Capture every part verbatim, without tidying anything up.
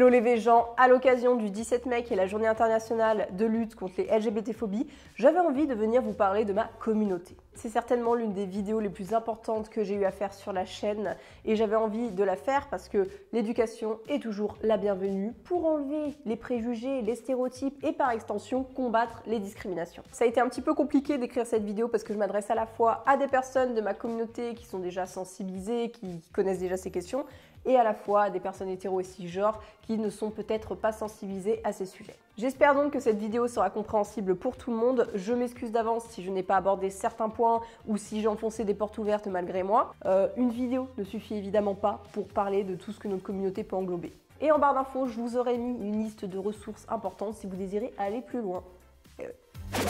Hello les gens, à l'occasion du dix-sept mai qui est la journée internationale de lutte contre les L G B T-phobies, j'avais envie de venir vous parler de ma communauté. C'est certainement l'une des vidéos les plus importantes que j'ai eu à faire sur la chaîne et j'avais envie de la faire parce que l'éducation est toujours la bienvenue pour enlever les préjugés, les stéréotypes et par extension combattre les discriminations. Ça a été un petit peu compliqué d'écrire cette vidéo parce que je m'adresse à la fois à des personnes de ma communauté qui sont déjà sensibilisées, qui connaissent déjà ces questions, et à la fois à des personnes hétéro et cisgenres qui ne sont peut-être pas sensibilisées à ces sujets. J'espère donc que cette vidéo sera compréhensible pour tout le monde. Je m'excuse d'avance si je n'ai pas abordé certains points ou si j'ai enfoncé des portes ouvertes malgré moi. Euh, une vidéo ne suffit évidemment pas pour parler de tout ce que notre communauté peut englober. Et en barre d'infos, je vous aurais mis une liste de ressources importantes si vous désirez aller plus loin. Et ouais.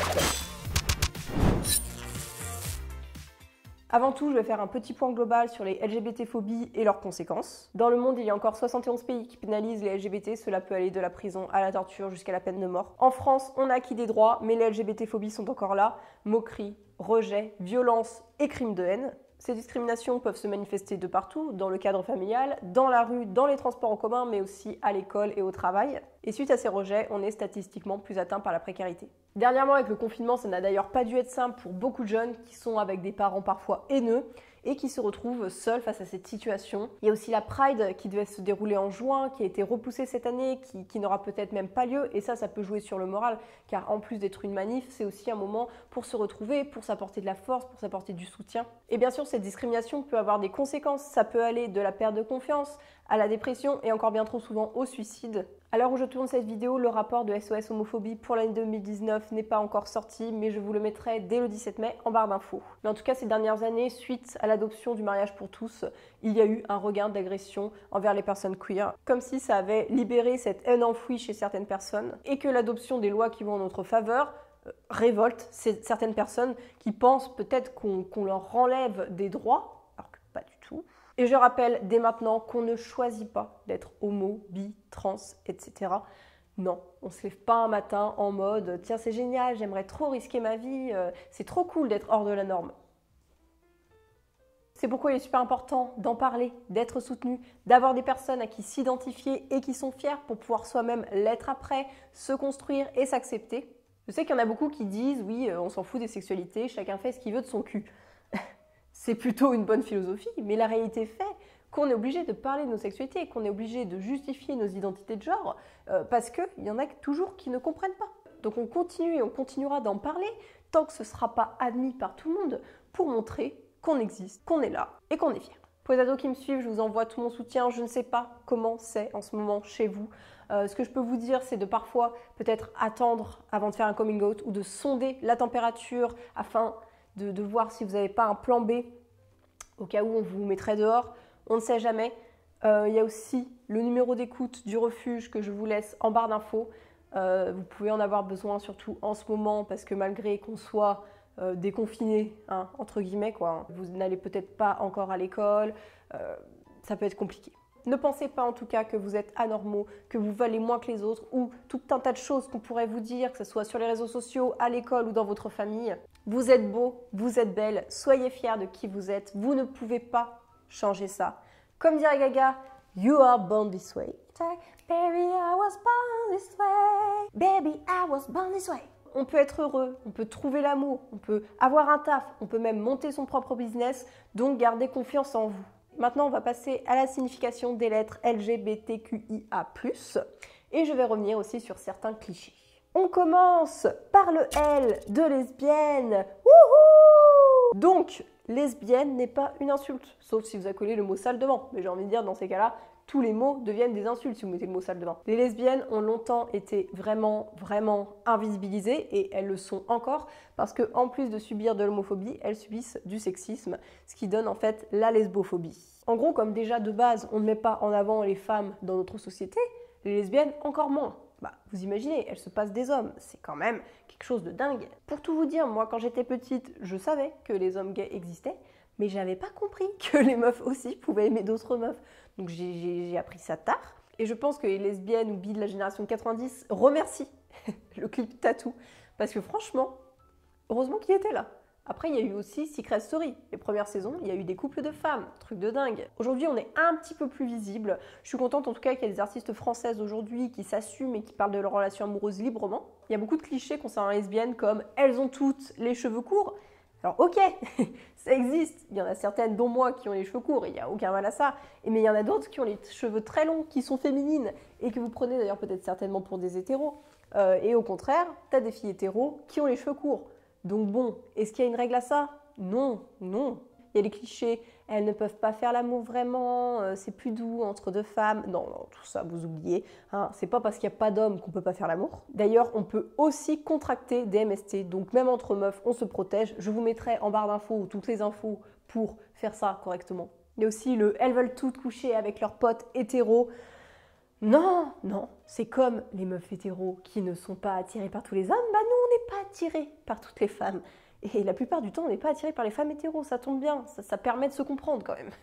Avant tout, je vais faire un petit point global sur les L G B T-phobies et leurs conséquences. Dans le monde, il y a encore soixante et onze pays qui pénalisent les L G B T. Cela peut aller de la prison à la torture jusqu'à la peine de mort. En France, on a acquis des droits, mais les L G B T-phobies sont encore là. Moqueries, rejets, violences et crimes de haine. Ces discriminations peuvent se manifester de partout, dans le cadre familial, dans la rue, dans les transports en commun, mais aussi à l'école et au travail. Et suite à ces rejets, on est statistiquement plus atteint par la précarité. Dernièrement, avec le confinement, ça n'a d'ailleurs pas dû être simple pour beaucoup de jeunes qui sont avec des parents parfois haineux et qui se retrouvent seuls face à cette situation. Il y a aussi la Pride qui devait se dérouler en juin, qui a été repoussée cette année, qui, qui n'aura peut-être même pas lieu. Et ça, ça peut jouer sur le moral, car en plus d'être une manif, c'est aussi un moment pour se retrouver, pour s'apporter de la force, pour s'apporter du soutien. Et bien sûr, cette discrimination peut avoir des conséquences. Ça peut aller de la perte de confiance à la dépression et encore bien trop souvent au suicide. À l'heure où je tourne cette vidéo, le rapport de S O S Homophobie pour l'année deux mille dix-neuf n'est pas encore sorti, mais je vous le mettrai dès le dix-sept mai en barre d'infos. Mais en tout cas, ces dernières années, suite à l'adoption du mariage pour tous, il y a eu un regain d'agression envers les personnes queer, comme si ça avait libéré cette haine enfouie chez certaines personnes, et que l'adoption des lois qui vont en notre faveur euh, révolte certaines personnes qui pensent peut-être qu'on qu'on leur enlève des droits, alors que pas du tout. Et je rappelle dès maintenant qu'on ne choisit pas d'être homo, bi, trans, et cetera. Non, on ne se lève pas un matin en mode « Tiens, c'est génial, j'aimerais trop risquer ma vie, euh, c'est trop cool d'être hors de la norme ». C'est pourquoi il est super important d'en parler, d'être soutenu, d'avoir des personnes à qui s'identifier et qui sont fiers pour pouvoir soi-même l'être après, se construire et s'accepter. Je sais qu'il y en a beaucoup qui disent « Oui, on s'en fout des sexualités, chacun fait ce qu'il veut de son cul ». C'est plutôt une bonne philosophie, mais la réalité fait qu'on est obligé de parler de nos sexualités, qu'on est obligé de justifier nos identités de genre, euh, parce qu'il y en a toujours qui ne comprennent pas. Donc on continue et on continuera d'en parler tant que ce ne sera pas admis par tout le monde pour montrer qu'on existe, qu'on est là et qu'on est fier. Pour les ados qui me suivent, je vous envoie tout mon soutien. Je ne sais pas comment c'est en ce moment chez vous. Euh, ce que je peux vous dire, c'est de parfois peut-être attendre avant de faire un coming out ou de sonder la température afin De, de voir si vous n'avez pas un plan B au cas où on vous mettrait dehors. On ne sait jamais. Euh, il y a aussi le numéro d'écoute du refuge que je vous laisse en barre d'infos. Euh, vous pouvez en avoir besoin surtout en ce moment parce que malgré qu'on soit euh, déconfiné, hein, entre guillemets, quoi, vous n'allez peut-être pas encore à l'école. Euh, ça peut être compliqué. Ne pensez pas en tout cas que vous êtes anormaux, que vous valez moins que les autres ou tout un tas de choses qu'on pourrait vous dire, que ce soit sur les réseaux sociaux, à l'école ou dans votre famille. Vous êtes beau, vous êtes belle, soyez fiers de qui vous êtes. Vous ne pouvez pas changer ça. Comme dirait Gaga, you are born this way. Baby, I was born this way. Baby, I was born this way. On peut être heureux, on peut trouver l'amour, on peut avoir un taf, on peut même monter son propre business, donc gardez confiance en vous. Maintenant, on va passer à la signification des lettres L G B T Q I A plus, et je vais revenir aussi sur certains clichés. On commence par le L de lesbienne. Wouhou! Donc, lesbienne n'est pas une insulte, sauf si vous accolez le mot sale devant. Mais j'ai envie de dire, dans ces cas-là, tous les mots deviennent des insultes si vous mettez le mot sale devant. Les lesbiennes ont longtemps été vraiment, vraiment invisibilisées, et elles le sont encore, parce qu'en plus de subir de l'homophobie, elles subissent du sexisme, ce qui donne en fait la lesbophobie. En gros, comme déjà de base, on ne met pas en avant les femmes dans notre société, les lesbiennes encore moins. Bah, vous imaginez, elles se passent des hommes, c'est quand même quelque chose de dingue. Pour tout vous dire, moi quand j'étais petite, je savais que les hommes gays existaient, mais j'avais pas compris que les meufs aussi pouvaient aimer d'autres meufs. Donc j'ai appris ça tard. Et je pense que les lesbiennes ou bi de la génération quatre-vingt-dix remercient le clip Tattoo. Parce que franchement, heureusement qu'il était là. Après, il y a eu aussi Secret Story. Les premières saisons, il y a eu des couples de femmes, truc de dingue. Aujourd'hui, on est un petit peu plus visible. Je suis contente en tout cas qu'il y ait des artistes françaises aujourd'hui qui s'assument et qui parlent de leurs relations amoureuses librement. Il y a beaucoup de clichés concernant les lesbiennes comme « elles ont toutes les cheveux courts ». Alors ok, ça existe. Il y en a certaines, dont moi, qui ont les cheveux courts, il n'y a aucun mal à ça. Mais il y en a d'autres qui ont les cheveux très longs, qui sont féminines, et que vous prenez d'ailleurs peut-être certainement pour des hétéros. Euh, et au contraire, tu as des filles hétéros qui ont les cheveux courts. Donc bon, est-ce qu'il y a une règle à ça? Non, non. Il y a les clichés, elles ne peuvent pas faire l'amour vraiment, euh, c'est plus doux entre deux femmes. Non, non, tout ça, vous oubliez. Hein, c'est pas parce qu'il n'y a pas d'hommes qu'on peut pas faire l'amour. D'ailleurs, on peut aussi contracter des M S T. Donc même entre meufs, on se protège. Je vous mettrai en barre d'infos toutes les infos pour faire ça correctement. Il y a aussi le « elles veulent toutes coucher avec leurs potes hétéros ». Non, non, c'est comme les meufs hétéros qui ne sont pas attirées par tous les hommes, bah nous on n'est pas attirés par toutes les femmes. Et la plupart du temps on n'est pas attirés par les femmes hétéros, ça tombe bien, ça, ça permet de se comprendre quand même.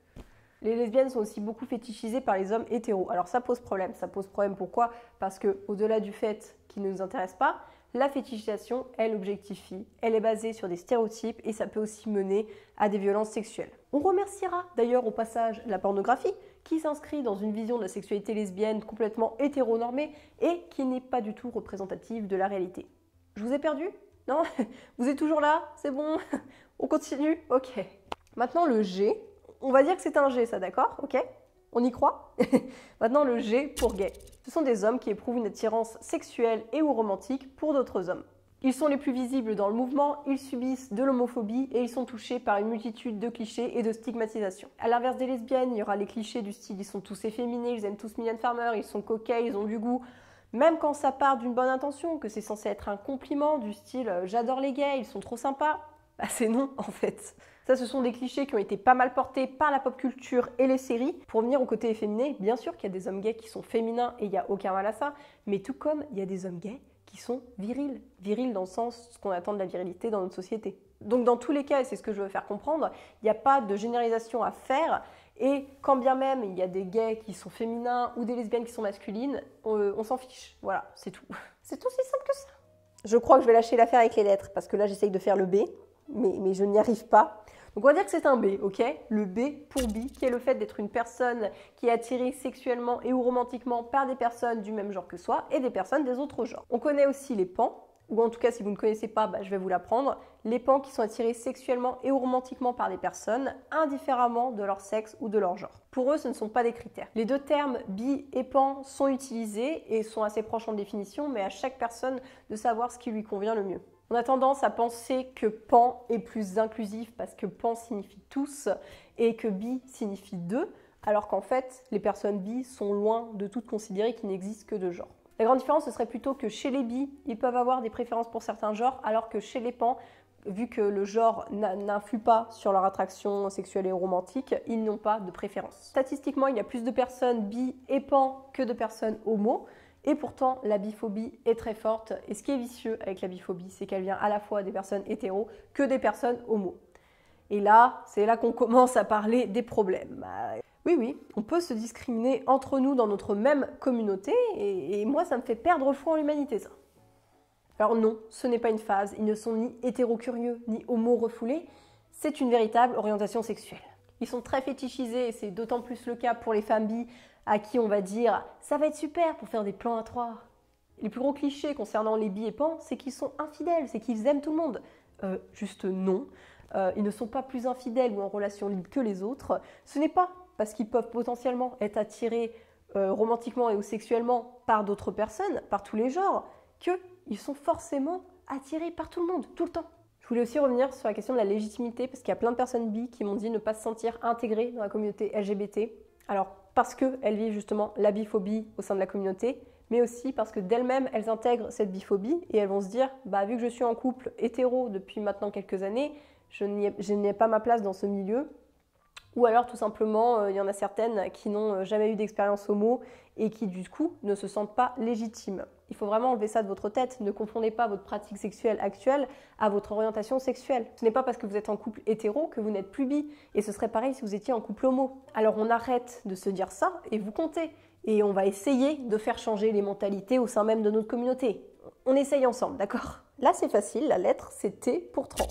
Les lesbiennes sont aussi beaucoup fétichisées par les hommes hétéros. Alors ça pose problème, ça pose problème pourquoi? Parce que au-delà du fait qu'ils ne nous intéressent pas, la fétichisation, elle objectifie, elle est basée sur des stéréotypes et ça peut aussi mener à des violences sexuelles. On remerciera d'ailleurs au passage la pornographie qui s'inscrit dans une vision de la sexualité lesbienne complètement hétéronormée et qui n'est pas du tout représentative de la réalité. Je vous ai perdu? Non? Vous êtes toujours là? C'est bon? On continue? Ok. Maintenant le G, on va dire que c'est un G ça, d'accord? Ok? On y croit? Maintenant le G pour gay. Ce sont des hommes qui éprouvent une attirance sexuelle et ou romantique pour d'autres hommes. Ils sont les plus visibles dans le mouvement, ils subissent de l'homophobie et ils sont touchés par une multitude de clichés et de stigmatisation. À l'inverse des lesbiennes, il y aura les clichés du style ils sont tous efféminés, ils aiment tous Mylène Farmer, ils sont coquets, ils ont du goût. Même quand ça part d'une bonne intention, que c'est censé être un compliment du style « j'adore les gays, ils sont trop sympas », bah c'est non en fait. Ça, ce sont des clichés qui ont été pas mal portés par la pop culture et les séries. Pour venir au côté efféminé, bien sûr qu'il y a des hommes gays qui sont féminins et il n'y a aucun mal à ça, mais tout comme il y a des hommes gays qui sont virils. Virils dans le sens ce qu'on attend de la virilité dans notre société. Donc dans tous les cas, et c'est ce que je veux faire comprendre, il n'y a pas de généralisation à faire. Et quand bien même il y a des gays qui sont féminins ou des lesbiennes qui sont masculines, on, on s'en fiche. Voilà, c'est tout. C'est aussi simple que ça. Je crois que je vais lâcher l'affaire avec les lettres parce que là j'essaye de faire le B, mais, mais je n'y arrive pas. Donc on va dire que c'est un B, ok? Le B pour bi, qui est le fait d'être une personne qui est attirée sexuellement et ou romantiquement par des personnes du même genre que soi et des personnes des autres genres. On connaît aussi les pans, ou en tout cas si vous ne connaissez pas, bah, je vais vous l'apprendre. Les pans qui sont attirés sexuellement et ou romantiquement par des personnes, indifféremment de leur sexe ou de leur genre. Pour eux, ce ne sont pas des critères. Les deux termes bi et pan sont utilisés et sont assez proches en définition, mais à chaque personne de savoir ce qui lui convient le mieux. On a tendance à penser que pan est plus inclusif parce que pan signifie tous et que bi signifie deux, alors qu'en fait, les personnes bi sont loin de toutes considérer qu'il n'existe que deux genres. La grande différence, ce serait plutôt que chez les bi, ils peuvent avoir des préférences pour certains genres, alors que chez les pans, vu que le genre n'influe pas sur leur attraction sexuelle et romantique, ils n'ont pas de préférence. Statistiquement, il y a plus de personnes bi et pan que de personnes homo. Et pourtant, la biphobie est très forte. Et ce qui est vicieux avec la biphobie, c'est qu'elle vient à la fois des personnes hétéros que des personnes homo. Et là, c'est là qu'on commence à parler des problèmes. Oui, oui, on peut se discriminer entre nous dans notre même communauté. Et, et moi, ça me fait perdre foi en l'humanité, ça. Alors non, ce n'est pas une phase. Ils ne sont ni hétéro-curieux, ni homo-refoulés. C'est une véritable orientation sexuelle. Ils sont très fétichisés, et c'est d'autant plus le cas pour les femmes bi, à qui on va dire « ça va être super pour faire des plans à trois ». Les plus gros clichés concernant les bi et pans, c'est qu'ils sont infidèles, c'est qu'ils aiment tout le monde. Euh, juste non. Euh, ils ne sont pas plus infidèles ou en relation libre que les autres. Ce n'est pas parce qu'ils peuvent potentiellement être attirés euh, romantiquement et ou sexuellement par d'autres personnes, par tous les genres, qu'ils sont forcément attirés par tout le monde, tout le temps. Je voulais aussi revenir sur la question de la légitimité, parce qu'il y a plein de personnes bi qui m'ont dit ne pas se sentir intégrées dans la communauté L G B T. Alors, parce qu'elles vivent justement la biphobie au sein de la communauté, mais aussi parce que d'elles-mêmes, elles intègrent cette biphobie et elles vont se dire bah, « vu que je suis en couple hétéro depuis maintenant quelques années, je n'ai pas ma place dans ce milieu ». Ou alors, tout simplement, euh, il y en a certaines qui n'ont jamais eu d'expérience homo et qui, du coup, ne se sentent pas légitimes. Il faut vraiment enlever ça de votre tête. Ne confondez pas votre pratique sexuelle actuelle à votre orientation sexuelle. Ce n'est pas parce que vous êtes en couple hétéro que vous n'êtes plus bi. Et ce serait pareil si vous étiez en couple homo. Alors on arrête de se dire ça et vous comptez. Et on va essayer de faire changer les mentalités au sein même de notre communauté. On essaye ensemble, d'accord? Là c'est facile, la lettre c'est T pour trans.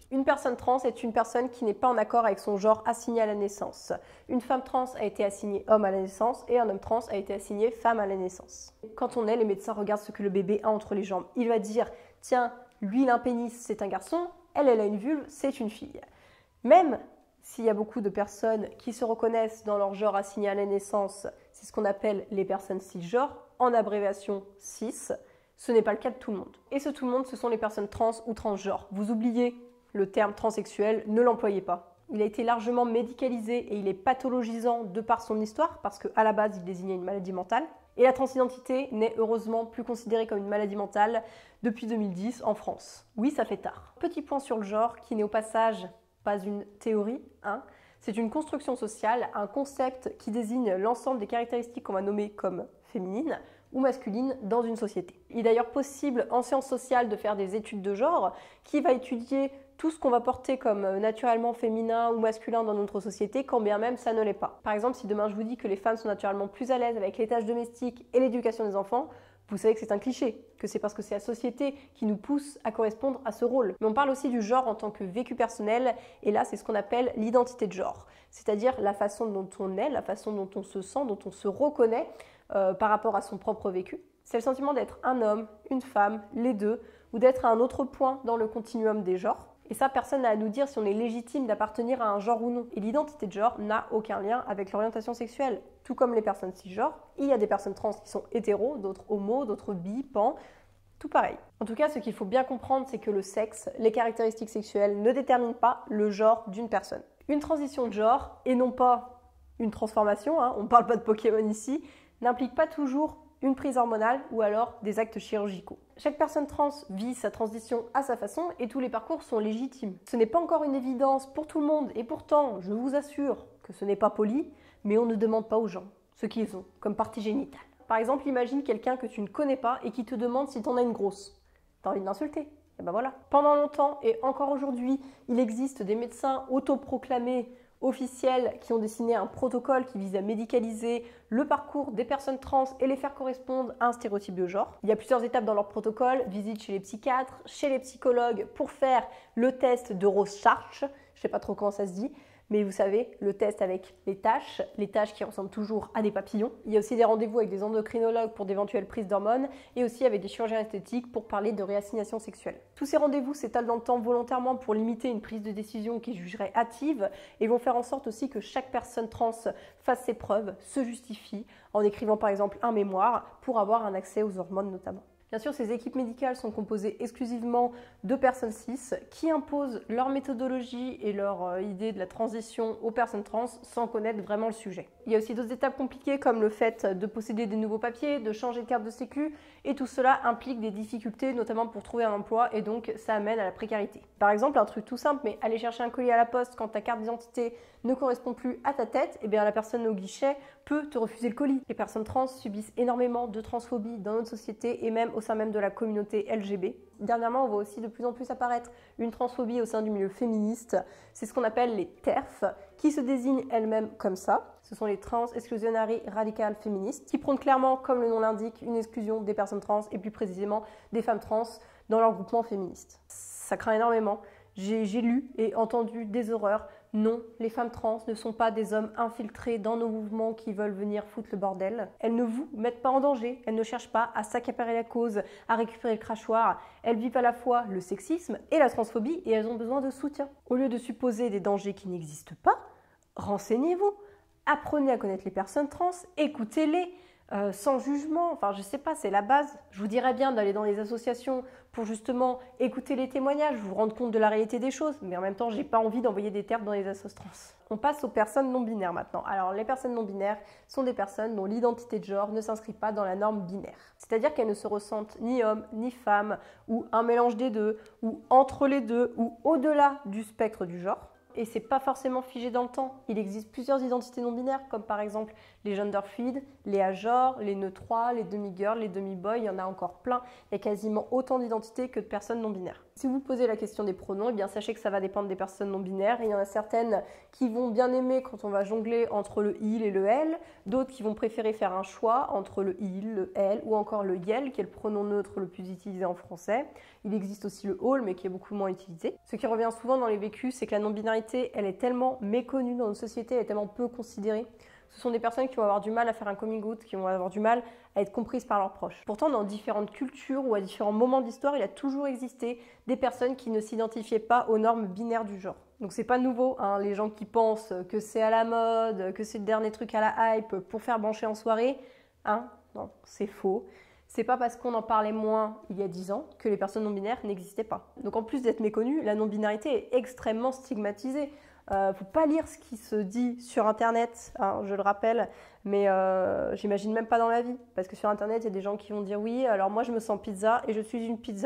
Une personne trans est une personne qui n'est pas en accord avec son genre assigné à la naissance. Une femme trans a été assignée homme à la naissance et un homme trans a été assigné femme à la naissance. Quand on est, les médecins regardent ce que le bébé a entre les jambes. Il va dire, tiens, lui il a un pénis, c'est un garçon, elle, elle a une vulve, c'est une fille. Même s'il y a beaucoup de personnes qui se reconnaissent dans leur genre assigné à la naissance, c'est ce qu'on appelle les personnes cisgenres, en abréviation cis, ce n'est pas le cas de tout le monde. Et ce tout le monde, ce sont les personnes trans ou transgenres. Vous oubliez le terme transsexuel, ne l'employez pas. Il a été largement médicalisé et il est pathologisant de par son histoire, parce qu'à la base, il désignait une maladie mentale. Et la transidentité n'est heureusement plus considérée comme une maladie mentale depuis deux mille dix en France. Oui, ça fait tard. Petit point sur le genre, qui n'est au passage pas une théorie, hein. C'est une construction sociale, un concept qui désigne l'ensemble des caractéristiques qu'on va nommer comme féminines ou masculines dans une société. Il est d'ailleurs possible en sciences sociales de faire des études de genre qui va étudier tout ce qu'on va porter comme naturellement féminin ou masculin dans notre société, quand bien même ça ne l'est pas. Par exemple, si demain je vous dis que les femmes sont naturellement plus à l'aise avec les tâches domestiques et l'éducation des enfants, vous savez que c'est un cliché, que c'est parce que c'est la société qui nous pousse à correspondre à ce rôle. Mais on parle aussi du genre en tant que vécu personnel, et là c'est ce qu'on appelle l'identité de genre, c'est-à-dire la façon dont on est, la façon dont on se sent, dont on se reconnaît euh, par rapport à son propre vécu. C'est le sentiment d'être un homme, une femme, les deux, ou d'être à un autre point dans le continuum des genres. Et ça, personne n'a à nous dire si on est légitime d'appartenir à un genre ou non. Et l'identité de genre n'a aucun lien avec l'orientation sexuelle. Tout comme les personnes cisgenres, il y a des personnes trans qui sont hétéros, d'autres homo, d'autres bi, pan, tout pareil. En tout cas, ce qu'il faut bien comprendre, c'est que le sexe, les caractéristiques sexuelles ne déterminent pas le genre d'une personne. Une transition de genre, et non pas une transformation, hein, on ne parle pas de Pokémon ici, n'implique pas toujours une prise hormonale ou alors des actes chirurgicaux. Chaque personne trans vit sa transition à sa façon et tous les parcours sont légitimes. Ce n'est pas encore une évidence pour tout le monde et pourtant, je vous assure que ce n'est pas poli, mais on ne demande pas aux gens ce qu'ils ont comme partie génitale. Par exemple, imagine quelqu'un que tu ne connais pas et qui te demande si t'en as une grosse. T'as envie de l'insulter? Et ben voilà. Pendant longtemps et encore aujourd'hui, il existe des médecins autoproclamés officiels qui ont dessiné un protocole qui vise à médicaliser le parcours des personnes trans et les faire correspondre à un stéréotype de genre. Il y a plusieurs étapes dans leur protocole, visite chez les psychiatres, chez les psychologues pour faire le test de Rorschach, je ne sais pas trop comment ça se dit, mais vous savez, le test avec les taches, les taches qui ressemblent toujours à des papillons. Il y a aussi des rendez-vous avec des endocrinologues pour d'éventuelles prises d'hormones et aussi avec des chirurgiens esthétiques pour parler de réassignation sexuelle. Tous ces rendez-vous s'étalent dans le temps volontairement pour limiter une prise de décision qui jugerait hâtive et vont faire en sorte aussi que chaque personne trans fasse ses preuves, se justifie en écrivant par exemple un mémoire pour avoir un accès aux hormones notamment. Bien sûr, ces équipes médicales sont composées exclusivement de personnes cis qui imposent leur méthodologie et leur euh, idée de la transition aux personnes trans sans connaître vraiment le sujet. Il y a aussi d'autres étapes compliquées comme le fait de posséder des nouveaux papiers, de changer de carte de sécu et tout cela implique des difficultés notamment pour trouver un emploi et donc ça amène à la précarité. Par exemple, un truc tout simple, mais aller chercher un colis à la poste quand ta carte d'identité ne correspond plus à ta tête, et bien la personne au guichet peut te refuser le colis. Les personnes trans subissent énormément de transphobie dans notre société et même au sein même de la communauté L G B. Dernièrement, on voit aussi de plus en plus apparaître une transphobie au sein du milieu féministe. C'est ce qu'on appelle les T E R F, qui se désignent elles-mêmes comme ça. Ce sont les Trans Exclusionary Radical Féministes, qui prônent clairement, comme le nom l'indique, une exclusion des personnes trans et plus précisément des femmes trans dans leur groupement féministe. Ça craint énormément. J'ai, j'ai lu et entendu des horreurs. Non, les femmes trans ne sont pas des hommes infiltrés dans nos mouvements qui veulent venir foutre le bordel. Elles ne vous mettent pas en danger, elles ne cherchent pas à s'accaparer la cause, à récupérer le crachoir. Elles vivent à la fois le sexisme et la transphobie et elles ont besoin de soutien. Au lieu de supposer des dangers qui n'existent pas, renseignez-vous. Apprenez à connaître les personnes trans, écoutez-les. Euh, sans jugement, enfin je sais pas, c'est la base. Je vous dirais bien d'aller dans les associations pour justement écouter les témoignages, vous rendre compte de la réalité des choses, mais en même temps j'ai pas envie d'envoyer des termes dans les assos trans. On passe aux personnes non binaires maintenant. Alors les personnes non binaires sont des personnes dont l'identité de genre ne s'inscrit pas dans la norme binaire. C'est-à-dire qu'elles ne se ressentent ni homme ni femme, ou un mélange des deux, ou entre les deux, ou au-delà du spectre du genre. Et c'est pas forcément figé dans le temps. Il existe plusieurs identités non binaires, comme par exemple les gender fluides, les agenres, les neutrois, les demi-girls, les demi-boys, il y en a encore plein. Il y a quasiment autant d'identités que de personnes non binaires. Si vous posez la question des pronoms, eh bien sachez que ça va dépendre des personnes non binaires. Il y en a certaines qui vont bien aimer quand on va jongler entre le il et le elle, d'autres qui vont préférer faire un choix entre le il, le elle ou encore le yel, qui est le pronom neutre le plus utilisé en français. Il existe aussi le all, mais qui est beaucoup moins utilisé. Ce qui revient souvent dans les vécus, c'est que la non-binarité, elle est tellement méconnue dans notre société, elle est tellement peu considérée. Ce sont des personnes qui vont avoir du mal à faire un coming out, qui vont avoir du mal à être comprises par leurs proches. Pourtant, dans différentes cultures ou à différents moments d'histoire, il a toujours existé des personnes qui ne s'identifiaient pas aux normes binaires du genre. Donc c'est pas nouveau, hein, les gens qui pensent que c'est à la mode, que c'est le dernier truc à la hype pour faire brancher en soirée, hein, non, c'est faux. C'est pas parce qu'on en parlait moins il y a dix ans que les personnes non-binaires n'existaient pas. Donc en plus d'être méconnues, la non-binarité est extrêmement stigmatisée. Il euh, ne faut pas lire ce qui se dit sur Internet, hein, je le rappelle, mais euh, j'imagine même pas dans la vie. Parce que sur Internet, il y a des gens qui vont dire « Oui, alors moi je me sens pizza et je suis une pizza ».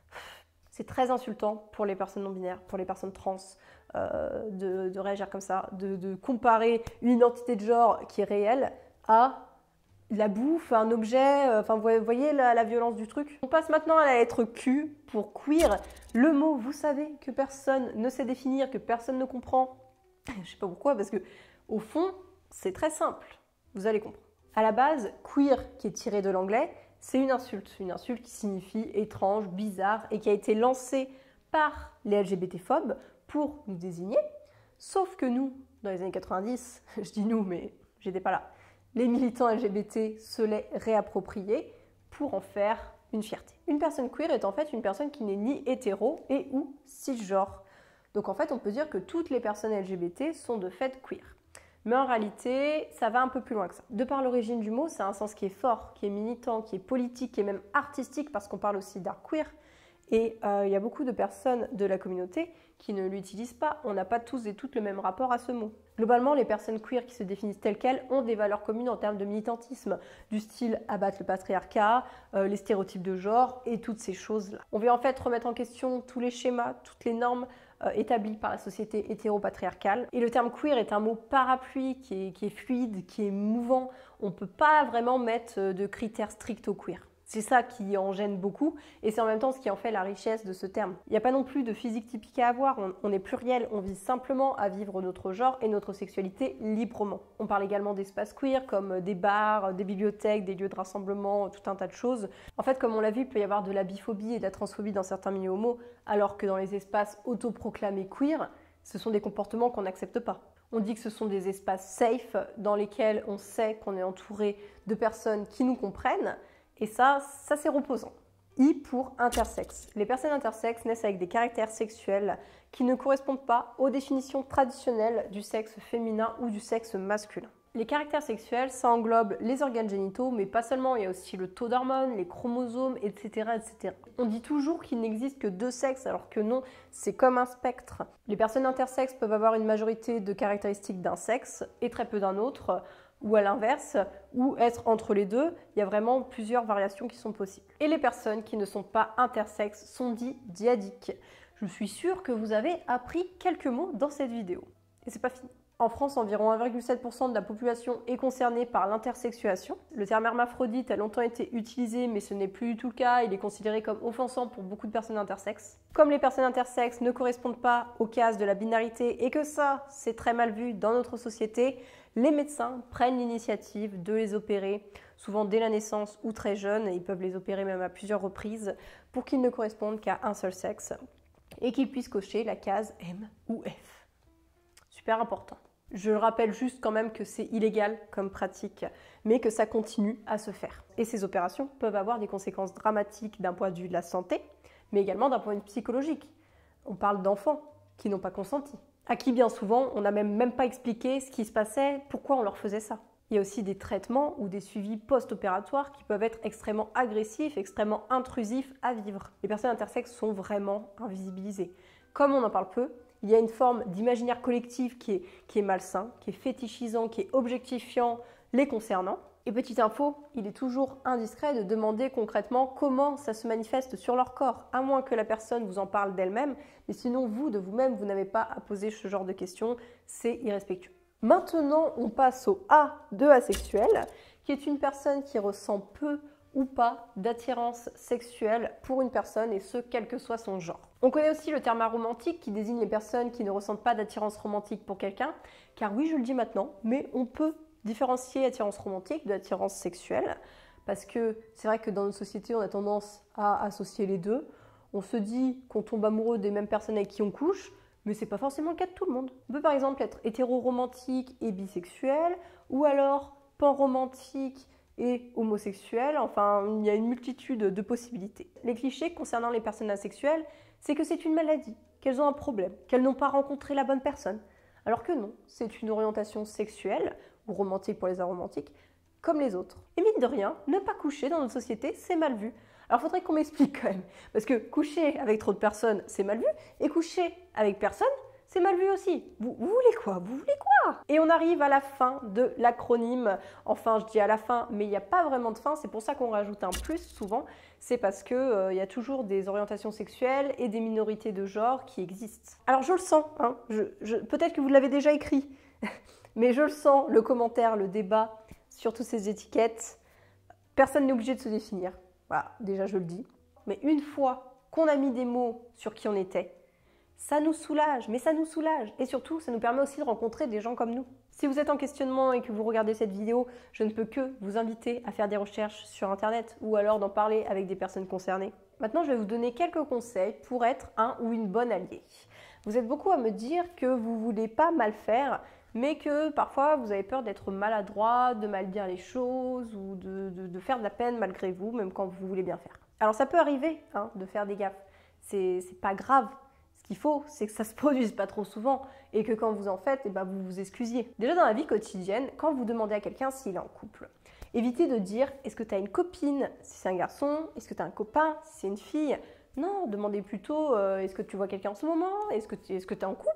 C'est très insultant pour les personnes non-binaires, pour les personnes trans, euh, de, de réagir comme ça, de, de comparer une identité de genre qui est réelle à la bouffe, un objet, enfin vous voyez la, la violence du truc. On passe maintenant à la lettre Q pour queer. Le mot, vous savez que personne ne sait définir, que personne ne comprend. Je sais pas pourquoi, parce que au fond, c'est très simple. Vous allez comprendre. À la base, queer, qui est tiré de l'anglais, c'est une insulte. Une insulte qui signifie étrange, bizarre, et qui a été lancée par les L G B T-phobes pour nous désigner. Sauf que nous, dans les années quatre-vingt-dix, je dis nous, mais j'étais pas là, les militants L G B T se l'est réapproprié pour en faire une fierté. Une personne queer est en fait une personne qui n'est ni hétéro et ou cisgenre. Donc en fait, on peut dire que toutes les personnes L G B T sont de fait queer. Mais en réalité, ça va un peu plus loin que ça. De par l'origine du mot, c'est un sens qui est fort, qui est militant, qui est politique, qui est même artistique, parce qu'on parle aussi d'art queer. Et euh, il y a beaucoup de personnes de la communauté qui ne l'utilisent pas. On n'a pas tous et toutes le même rapport à ce mot. Globalement, les personnes queer qui se définissent telles quelles ont des valeurs communes en termes de militantisme, du style abattre le patriarcat, euh, les stéréotypes de genre et toutes ces choses-là. On veut en fait remettre en question tous les schémas, toutes les normes euh, établies par la société hétéro-patriarcale. Et le terme queer est un mot parapluie qui est, qui est fluide, qui est mouvant. On ne peut pas vraiment mettre de critères stricts au queer. C'est ça qui en gêne beaucoup et c'est en même temps ce qui en fait la richesse de ce terme. Il n'y a pas non plus de physique typique à avoir, on, on est pluriel, on vise simplement à vivre notre genre et notre sexualité librement. On parle également d'espaces queer comme des bars, des bibliothèques, des lieux de rassemblement, tout un tas de choses. En fait, comme on l'a vu, il peut y avoir de la biphobie et de la transphobie dans certains milieux homo, alors que dans les espaces autoproclamés queer, ce sont des comportements qu'on n'accepte pas. On dit que ce sont des espaces safe dans lesquels on sait qu'on est entouré de personnes qui nous comprennent. Et ça, ça c'est reposant. I pour intersexe. Les personnes intersexes naissent avec des caractères sexuels qui ne correspondent pas aux définitions traditionnelles du sexe féminin ou du sexe masculin. Les caractères sexuels, ça englobe les organes génitaux, mais pas seulement, il y a aussi le taux d'hormones, les chromosomes, et cetera, et cetera. On dit toujours qu'il n'existe que deux sexes, alors que non, c'est comme un spectre. Les personnes intersexes peuvent avoir une majorité de caractéristiques d'un sexe et très peu d'un autre, ou à l'inverse, ou être entre les deux, il y a vraiment plusieurs variations qui sont possibles. Et les personnes qui ne sont pas intersexes sont dites dyadiques. Je suis sûre que vous avez appris quelques mots dans cette vidéo. Et c'est pas fini. En France, environ un virgule sept pour cent de la population est concernée par l'intersexuation. Le terme hermaphrodite a longtemps été utilisé, mais ce n'est plus du tout le cas. Il est considéré comme offensant pour beaucoup de personnes intersexes. Comme les personnes intersexes ne correspondent pas aux cases de la binarité et que ça, c'est très mal vu dans notre société, les médecins prennent l'initiative de les opérer, souvent dès la naissance ou très jeunes, et ils peuvent les opérer même à plusieurs reprises, pour qu'ils ne correspondent qu'à un seul sexe et qu'ils puissent cocher la case M ou F. Super important. Je rappelle juste quand même que c'est illégal comme pratique, mais que ça continue à se faire. Et ces opérations peuvent avoir des conséquences dramatiques d'un point de vue de la santé, mais également d'un point de vue psychologique. On parle d'enfants qui n'ont pas consenti, à qui bien souvent on n'a même, même pas expliqué ce qui se passait, pourquoi on leur faisait ça. Il y a aussi des traitements ou des suivis post-opératoires qui peuvent être extrêmement agressifs, extrêmement intrusifs à vivre. Les personnes intersexes sont vraiment invisibilisées. Comme on en parle peu, il y a une forme d'imaginaire collectif qui est, qui est malsain, qui est fétichisant, qui est objectifiant les concernant. Et petite info, il est toujours indiscret de demander concrètement comment ça se manifeste sur leur corps, à moins que la personne vous en parle d'elle-même, mais sinon vous, de vous-même, vous n'avez pas à poser ce genre de questions, c'est irrespectueux. Maintenant, on passe au A de asexuel, qui est une personne qui ressent peu ou pas d'attirance sexuelle pour une personne, et ce, quel que soit son genre. On connaît aussi le terme aromantique qui désigne les personnes qui ne ressentent pas d'attirance romantique pour quelqu'un, car oui, je le dis maintenant, mais on peut différencier attirance romantique de attirance sexuelle, parce que c'est vrai que dans notre société, on a tendance à associer les deux. On se dit qu'on tombe amoureux des mêmes personnes avec qui on couche, mais c'est pas forcément le cas de tout le monde. On peut par exemple être hétéro-romantique et bisexuel, ou alors pan-romantique et homosexuel. Enfin, il y a une multitude de possibilités. Les clichés concernant les personnes asexuelles, c'est que c'est une maladie, qu'elles ont un problème, qu'elles n'ont pas rencontré la bonne personne. Alors que non, c'est une orientation sexuelle, ou romantique pour les aromantiques, comme les autres. Et mine de rien, ne pas coucher dans notre société, c'est mal vu. Alors, il faudrait qu'on m'explique quand même. Parce que coucher avec trop de personnes, c'est mal vu. Et coucher avec personne, c'est mal vu aussi. Vous, vous voulez quoi? Vous voulez quoi? Et on arrive à la fin de l'acronyme. Enfin, je dis à la fin, mais il n'y a pas vraiment de fin. C'est pour ça qu'on rajoute un plus souvent. C'est parce qu'il euh, y a toujours des orientations sexuelles et des minorités de genre qui existent. Alors, je le sens. Hein, je, je, peut-être que vous l'avez déjà écrit. Mais je le sens, le commentaire, le débat sur toutes ces étiquettes. Personne n'est obligé de se définir. Voilà, déjà je le dis. Mais une fois qu'on a mis des mots sur qui on était, ça nous soulage, mais ça nous soulage. Et surtout, ça nous permet aussi de rencontrer des gens comme nous. Si vous êtes en questionnement et que vous regardez cette vidéo, je ne peux que vous inviter à faire des recherches sur Internet ou alors d'en parler avec des personnes concernées. Maintenant, je vais vous donner quelques conseils pour être un ou une bonne alliée. Vous êtes beaucoup à me dire que vous ne voulez pas mal faire, mais que parfois vous avez peur d'être maladroit, de mal dire les choses ou de, de, de faire de la peine malgré vous, même quand vous voulez bien faire. Alors ça peut arriver hein, de faire des gaffes, c'est pas grave. Ce qu'il faut, c'est que ça se produise pas trop souvent et que quand vous en faites, eh ben, vous vous excusiez. Déjà dans la vie quotidienne, quand vous demandez à quelqu'un s'il est en couple, évitez de dire « est-ce que tu as une copine ?» si c'est un garçon, « est-ce que tu as un copain ?» si c'est une fille. Non, demandez plutôt euh, « est-ce que tu vois quelqu'un en ce moment ? Est-ce que tu est-ce que tu es en couple ?»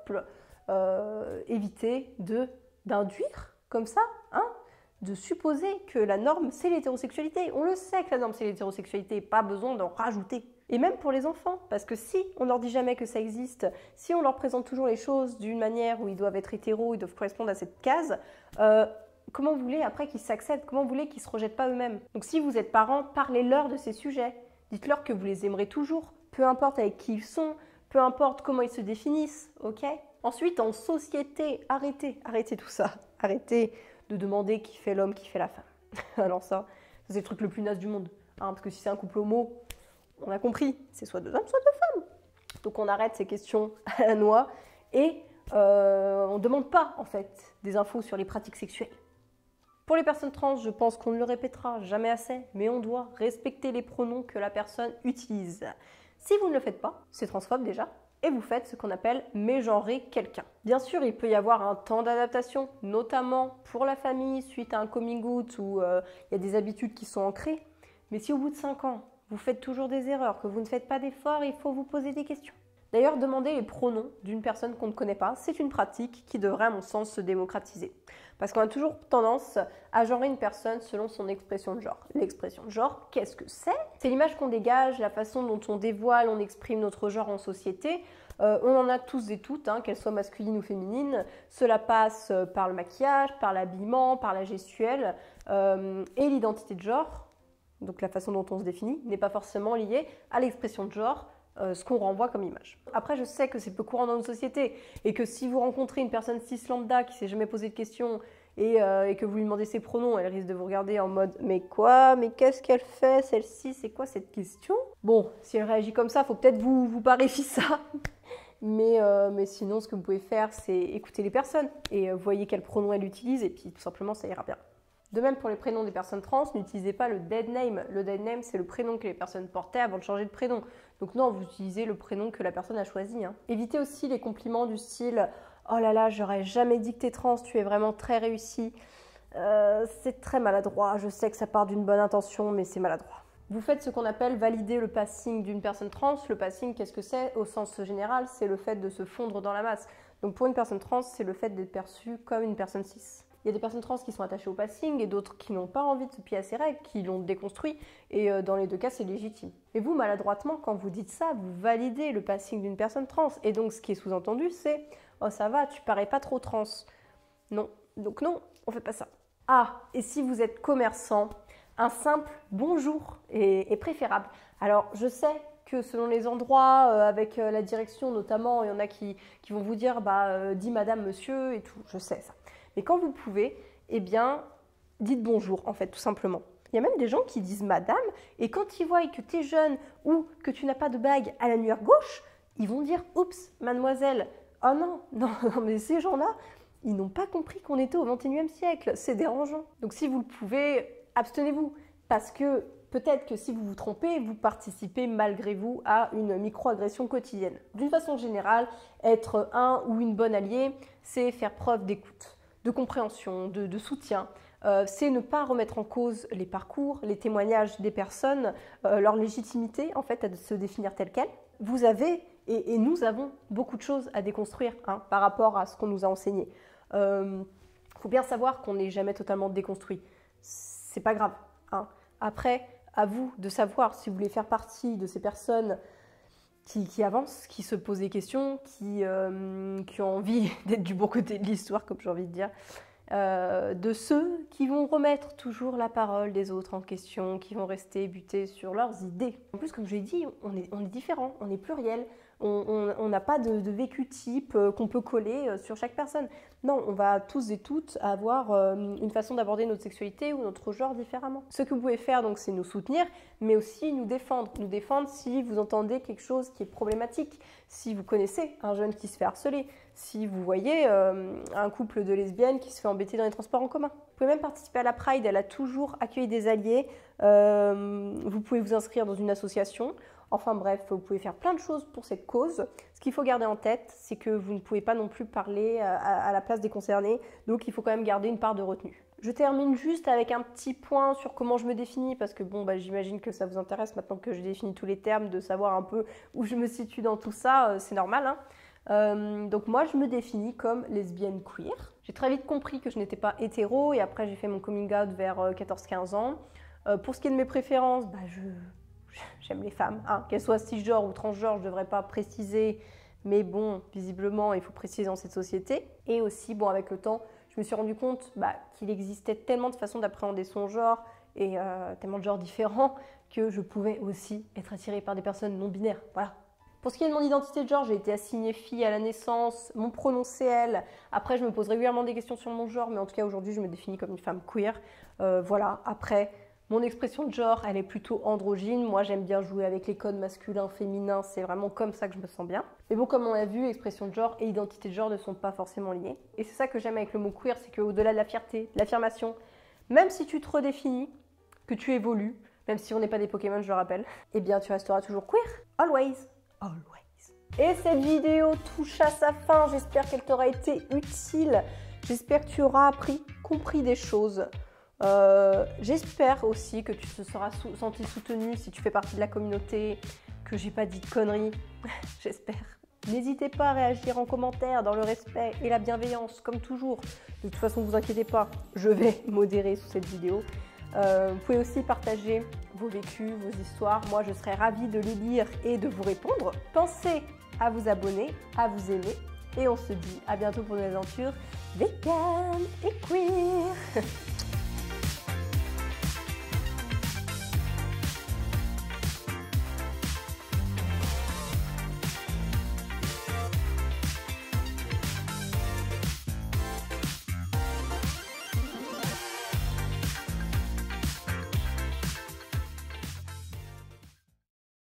Euh, éviter de d'induire comme ça, hein, de supposer que la norme c'est l'hétérosexualité. On le sait que la norme c'est l'hétérosexualité, pas besoin d'en rajouter. Et même pour les enfants, parce que si on leur dit jamais que ça existe, si on leur présente toujours les choses d'une manière où ils doivent être hétéros, ils doivent correspondre à cette case, euh, comment vous voulez après qu'ils s'acceptent, comment vous voulez qu'ils se rejettent pas eux-mêmes? Donc si vous êtes parents, parlez-leur de ces sujets, dites-leur que vous les aimerez toujours, peu importe avec qui ils sont, peu importe comment ils se définissent, ok? Ensuite, en société, arrêtez, arrêtez tout ça. Arrêtez de demander qui fait l'homme, qui fait la femme. Alors ça, c'est le truc le plus naze du monde. Hein, parce que si c'est un couple homo, on a compris, c'est soit deux hommes, soit deux femmes. Donc on arrête ces questions à la noix et euh, on ne demande pas, en fait, des infos sur les pratiques sexuelles. Pour les personnes trans, je pense qu'on ne le répétera jamais assez, mais on doit respecter les pronoms que la personne utilise. Si vous ne le faites pas, c'est transphobe déjà, et vous faites ce qu'on appelle mégenrer quelqu'un. Bien sûr, il peut y avoir un temps d'adaptation, notamment pour la famille, suite à un coming out où euh, il y a des habitudes qui sont ancrées. Mais si au bout de cinq ans, vous faites toujours des erreurs, que vous ne faites pas d'efforts, il faut vous poser des questions. D'ailleurs, demander les pronoms d'une personne qu'on ne connaît pas, c'est une pratique qui devrait, à mon sens, se démocratiser. Parce qu'on a toujours tendance à genrer une personne selon son expression de genre. L'expression de genre, qu'est-ce que c'est? C'est l'image qu'on dégage, la façon dont on dévoile, on exprime notre genre en société. Euh, on en a tous et toutes, hein, qu'elles soient masculines ou féminines. Cela passe par le maquillage, par l'habillement, par la gestuelle. Euh, et l'identité de genre, donc la façon dont on se définit, n'est pas forcément liée à l'expression de genre, Euh, ce qu'on renvoie comme image. Après, je sais que c'est peu courant dans notre société et que si vous rencontrez une personne cis lambda qui ne s'est jamais posé de questions et, euh, et que vous lui demandez ses pronoms, elle risque de vous regarder en mode « mais quoi? Mais qu'est-ce qu'elle fait celle-ci? C'est quoi cette question ?» Bon, si elle réagit comme ça, il faut peut-être vous, vous paréfier ça. Mais, euh, mais sinon, ce que vous pouvez faire, c'est écouter les personnes et euh, voyez quel pronom elle utilise et puis tout simplement, ça ira bien. De même, pour les prénoms des personnes trans, n'utilisez pas le dead name. Le dead name, c'est le prénom que les personnes portaient avant de changer de prénom. Donc non, vous utilisez le prénom que la personne a choisi. Hein. Évitez aussi les compliments du style « Oh là là, j'aurais jamais dit que t'es trans, tu es vraiment très réussi. Euh, » C'est très maladroit, je sais que ça part d'une bonne intention, mais c'est maladroit. Vous faites ce qu'on appelle valider le passing d'une personne trans. Le passing, qu'est-ce que c'est? Au sens général, c'est le fait de se fondre dans la masse. Donc pour une personne trans, c'est le fait d'être perçue comme une personne cis. Il y a des personnes trans qui sont attachées au passing et d'autres qui n'ont pas envie de se plier à ces règles, qui l'ont déconstruit, et dans les deux cas, c'est légitime. Et vous, maladroitement, quand vous dites ça, vous validez le passing d'une personne trans. Et donc, ce qui est sous-entendu, c'est « Oh, ça va, tu parais pas trop trans. » Non. Donc non, on fait pas ça. Ah, et si vous êtes commerçant, un simple bonjour est, est préférable. Alors, je sais que selon les endroits, euh, avec euh, la direction notamment, il y en a qui, qui vont vous dire bah, euh, dis madame, monsieur et tout, je sais ça. Mais quand vous pouvez, eh bien, dites bonjour en fait, tout simplement. Il y a même des gens qui disent madame et quand ils voient que tu es jeune ou que tu n'as pas de bague à l'annulaire gauche, ils vont dire oups, mademoiselle, oh non, non, non mais ces gens-là, ils n'ont pas compris qu'on était au vingt et unième siècle, c'est dérangeant. Donc si vous le pouvez, abstenez-vous parce que peut-être que si vous vous trompez, vous participez malgré vous à une micro-agression quotidienne. D'une façon générale, être un ou une bonne alliée, c'est faire preuve d'écoute, de compréhension, de, de soutien. Euh, c'est ne pas remettre en cause les parcours, les témoignages des personnes, euh, leur légitimité en fait à se définir telle qu'elle. Vous avez et, et nous avons beaucoup de choses à déconstruire hein, par rapport à ce qu'on nous a enseigné. Il euh, faut bien savoir qu'on n'est jamais totalement déconstruit. C'est pas grave. Hein. Après, à vous de savoir si vous voulez faire partie de ces personnes qui, qui avancent, qui se posent des questions, qui, euh, qui ont envie d'être du bon côté de l'histoire, comme j'ai envie de dire, euh, de ceux qui vont remettre toujours la parole des autres en question, qui vont rester butés sur leurs idées. En plus, comme je l'ai dit, on est, on est différents, on est pluriel. On n'a pas de, de vécu type euh, qu'on peut coller euh, sur chaque personne. Non, on va tous et toutes avoir euh, une façon d'aborder notre sexualité ou notre genre différemment. Ce que vous pouvez faire, donc, c'est nous soutenir, mais aussi nous défendre. Nous défendre si vous entendez quelque chose qui est problématique, si vous connaissez un jeune qui se fait harceler, si vous voyez euh, un couple de lesbiennes qui se fait embêter dans les transports en commun. Vous pouvez même participer à la Pride, elle a toujours accueilli des alliés. Euh, vous pouvez vous inscrire dans une association. Enfin bref, vous pouvez faire plein de choses pour cette cause. Ce qu'il faut garder en tête, c'est que vous ne pouvez pas non plus parler à, à la place des concernés, donc il faut quand même garder une part de retenue. Je termine juste avec un petit point sur comment je me définis, parce que bon, bah, j'imagine que ça vous intéresse maintenant que j'ai défini tous les termes, de savoir un peu où je me situe dans tout ça, euh, c'est normal. Hein. Euh, donc moi, je me définis comme lesbienne queer. J'ai très vite compris que je n'étais pas hétéro, et après j'ai fait mon coming out vers quatorze quinze ans. Euh, pour ce qui est de mes préférences, bah, je... J'aime les femmes, hein. Qu'elles soient cisgenres ou transgenres, je ne devrais pas préciser, mais bon, visiblement, il faut préciser dans cette société. Et aussi, bon, avec le temps, je me suis rendu compte bah, qu'il existait tellement de façons d'appréhender son genre et euh, tellement de genres différents que je pouvais aussi être attirée par des personnes non binaires. Voilà. Pour ce qui est de mon identité de genre, j'ai été assignée fille à la naissance, mon pronom c'est elle. Après, je me pose régulièrement des questions sur mon genre, mais en tout cas, aujourd'hui, je me définis comme une femme queer. Euh, voilà, après... Mon expression de genre, elle est plutôt androgyne. Moi, j'aime bien jouer avec les codes masculins, féminins. C'est vraiment comme ça que je me sens bien. Mais bon, comme on l'a vu, expression de genre et identité de genre ne sont pas forcément liées. Et c'est ça que j'aime avec le mot queer, c'est qu'au-delà de la fierté, de l'affirmation, même si tu te redéfinis, que tu évolues, même si on n'est pas des Pokémon, je le rappelle, eh bien, tu resteras toujours queer. Always. Always. Et cette vidéo touche à sa fin. J'espère qu'elle t'aura été utile. J'espère que tu auras appris, compris des choses. Euh, j'espère aussi que tu te seras sou- senti soutenu si tu fais partie de la communauté, que j'ai pas dit de conneries. J'espère. N'hésitez pas à réagir en commentaire dans le respect et la bienveillance, comme toujours. De toute façon, ne vous inquiétez pas, je vais modérer sous cette vidéo. Euh, vous pouvez aussi partager vos vécus, vos histoires. Moi, je serais ravie de les lire et de vous répondre. Pensez à vous abonner, à vous aimer. Et on se dit à bientôt pour une aventure vegan et queer.